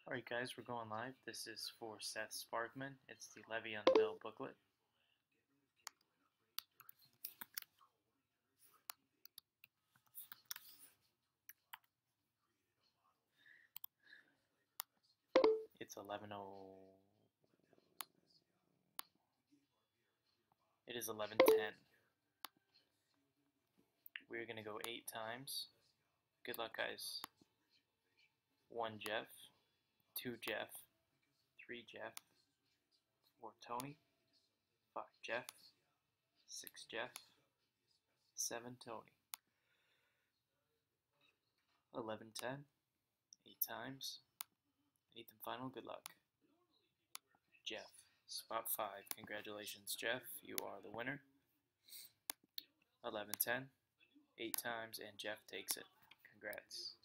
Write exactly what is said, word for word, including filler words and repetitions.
Alright guys, we're going live. This is for Seth Sparkman. It's the Levy on the Bill booklet. It's eleven oh... It is eleven ten. We're going to go eight times. Good luck guys. one Jeff, two Jeff, three Jeff, four Tony, five Jeff, six Jeff, seven Tony. eleven ten, eight times, eighth and final, good luck. Jeff, spot five, congratulations Jeff, you are the winner. eleven ten, eight times, and Jeff takes it. Congrats.